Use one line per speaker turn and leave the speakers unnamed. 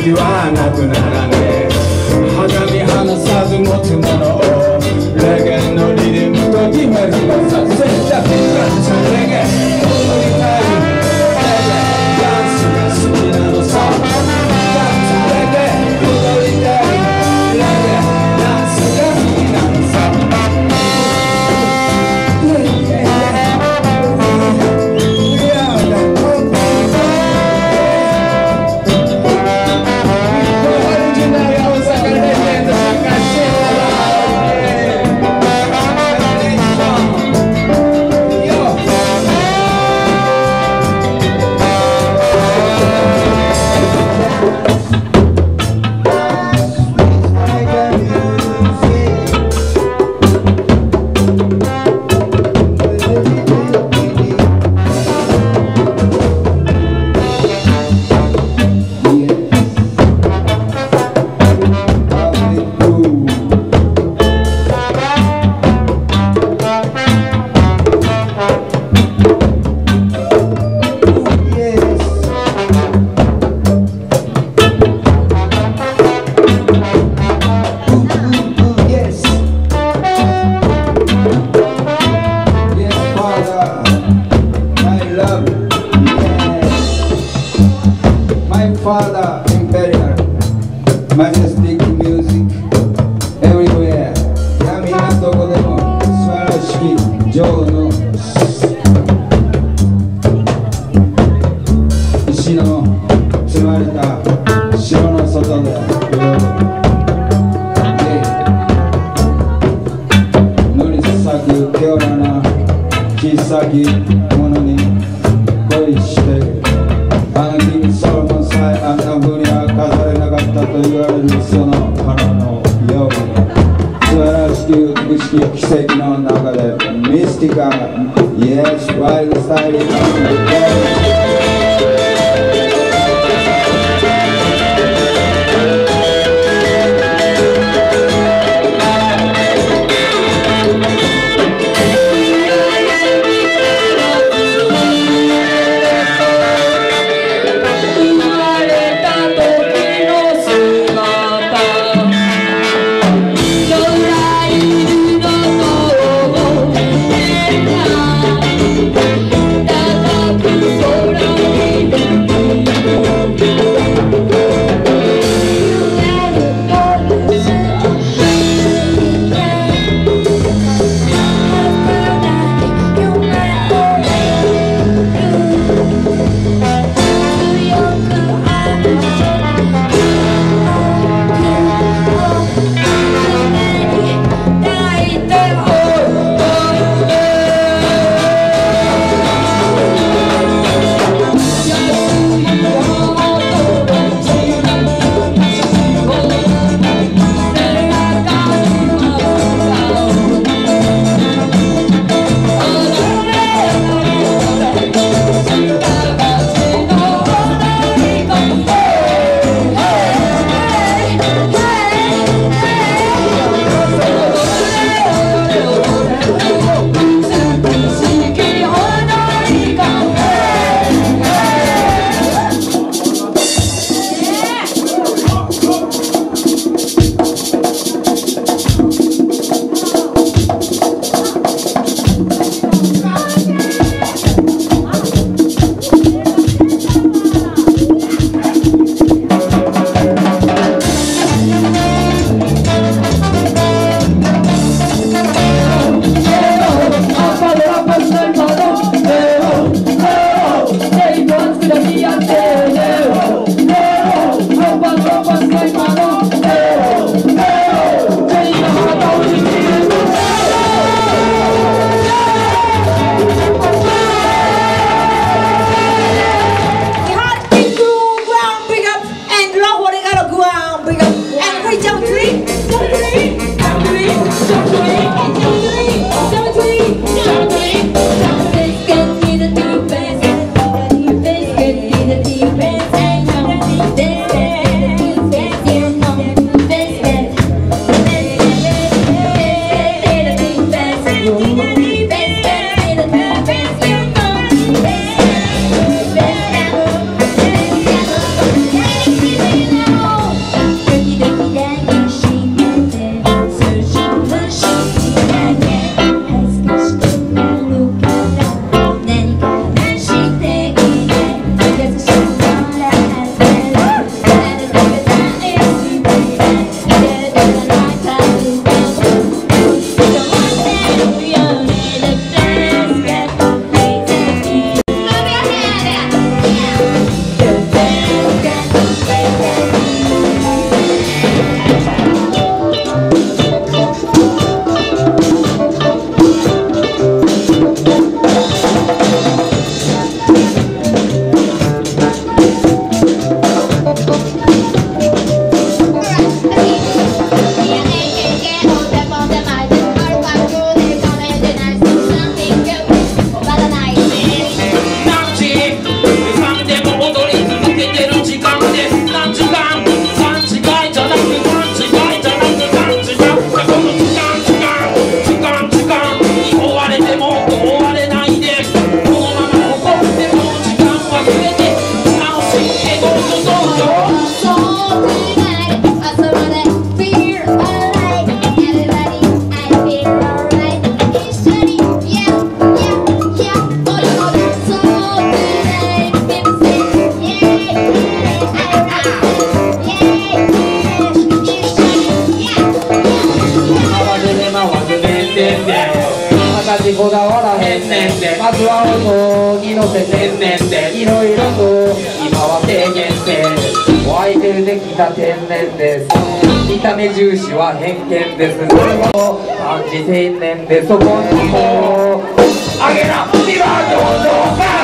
時はなくならねえ肌身離さず持つものをレゲエのリズムとディメルがさせたピッカチャレゲエ踊りたいレゲエダンスが好きなのさダンスレゲエ踊りたいレゲエダンスが好きなのさFather, imperial, majestic music, everywhere. 闇などこでも素晴らしき女王の石の積まれた城の外で野に咲く清らな小さきものに恋してあの君ソロモンさえあんな風には飾れなかったと言われるその花のように素晴らしき美しき奇跡の中でミスティカル Yes, wild styling
Sola まずはお雑煮のせ天然でいろいろと今は低減で湧いてるできた天然です見た目重視は偏見ですそれを感じ天然でそこにもあげなビバードお父さん